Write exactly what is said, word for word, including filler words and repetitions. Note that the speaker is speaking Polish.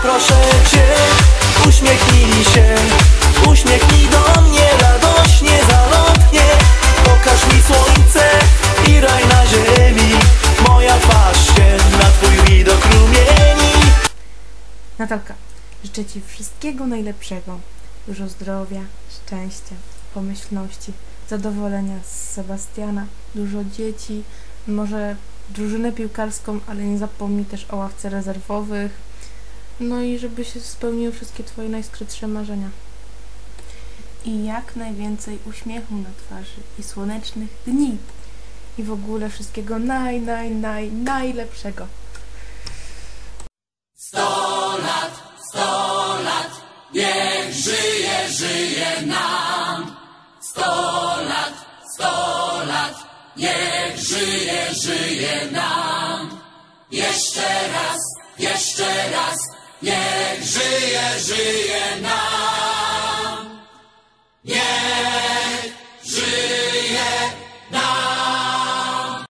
Proszę cię, uśmiechnij się, uśmiechnij do mnie radośnie, zalotnie. Pokaż mi słońce i raj na ziemi, moja twarz się na twój widok rumieni. Natalka, życzę ci wszystkiego najlepszego. Dużo zdrowia, szczęścia, pomyślności, zadowolenia z Sebastiana, dużo dzieci, może drużynę piłkarską, ale nie zapomnij też o ławce rezerwowych. No i żeby się spełniły wszystkie twoje najskrytsze marzenia. I jak najwięcej uśmiechu na twarzy i słonecznych dni. I w ogóle wszystkiego naj, naj, naj, najlepszego. Sto lat, sto lat, niech żyje, żyje nam. Sto lat, sto lat, niech żyje, żyje nam. Jeszcze raz, jeszcze raz, niech żyje, żyje nam.